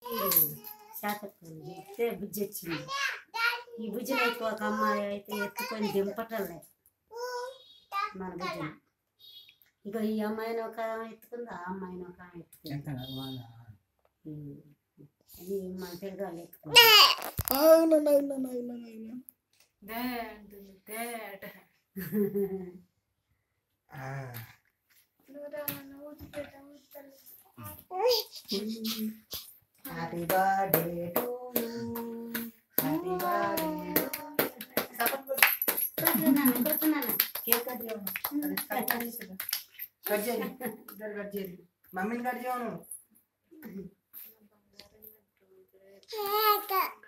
శాతతే బుజ్జి వచ్చింది. ఈ బుజ్జిని అయితే ఒక అమ్మాయి అయితే ఎత్తుకొని దింపటలే మన బుజ్జిని. ఇక ఈ అమ్మాయిని ఒక ఎత్తుకుంది, ఆ అమ్మాయిని ఒక ఎత్తుకుంది. అది మన తెలుగు ఎత్తుకుంది. Happy birthday to you, happy birthday cake cut చేయండి, ఇద్దరు కట్ చేయండి, మమ్మీని కట్ చేయను.